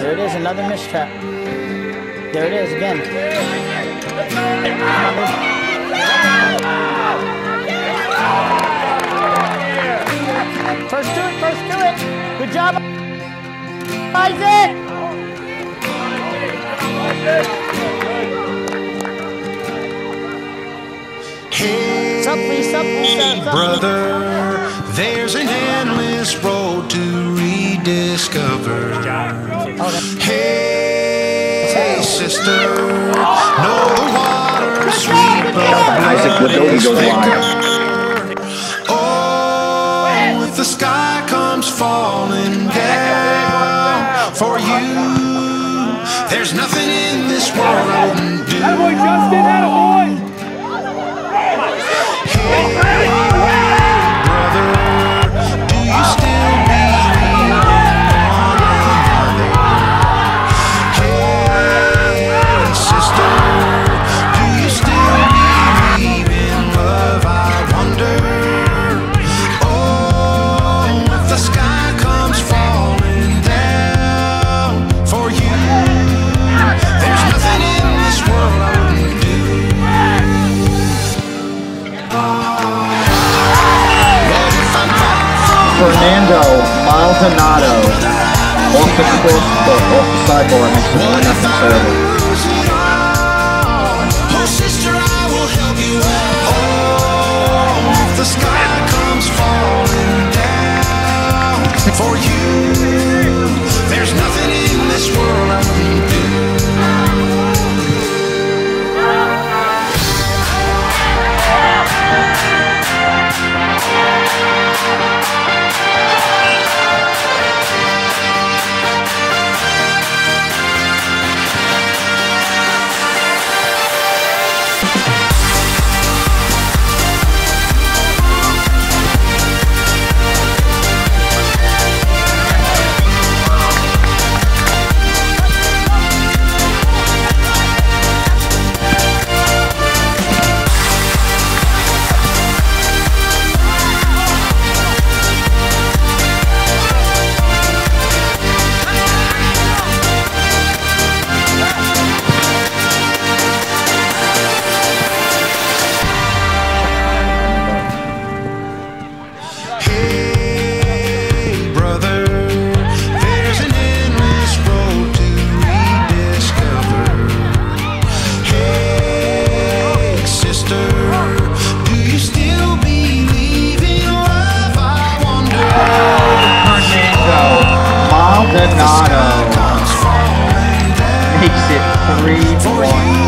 There it is, another mistrap. There it is again. First to it. Good job, Isaac. Hey, brother, there's an endless road to rediscover. Hey, sister, know the water's sweet, but blood is thicker. Oh, if the sky comes falling down for you, there's nothing in this world I wouldn't do. Attaboy, Justin, attaboy! Fernando Maldonado off the sideboard makes it 1-0 server. Oh, sister, I will help you out. Oh, if the sky comes falling down for you, there's nothing in this world I wouldn't do. Maldonado makes it 3-1.